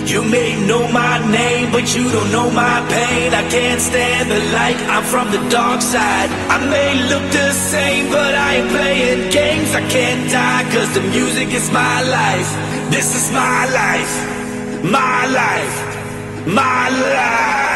You may know my name, but you don't know my pain. I can't stand the light, I'm from the dark side. I may look the same, but I ain't playing games. I can't die, cause the music is my life. This is my life, my life, my life.